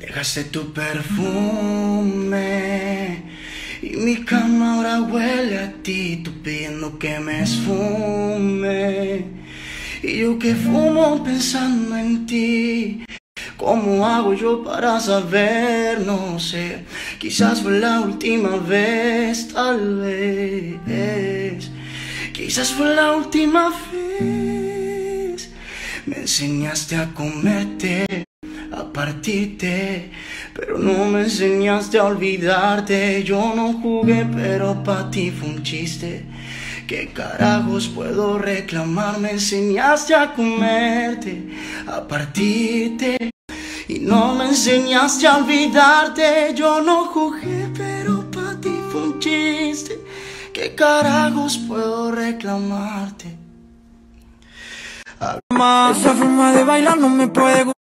Dejaste tu perfume y mi cama ahora huele a ti, tú pidiendo que me esfume. Y yo que fumo pensando en ti. ¿Cómo hago yo para saber? No sé, quizás fue la última vez, tal vez. Quizás fue la última vez. Me enseñaste a comerte, a partirte, pero no me enseñaste a olvidarte. Yo no jugué, pero pa' ti fue un chiste. ¿Qué carajos puedo reclamar? Me enseñaste a comerte, a partirte, y no me enseñaste a olvidarte. Yo no jugué, pero pa' ti fue un chiste. ¿Qué carajos puedo reclamarte? Esa forma de bailar no me puede gustar.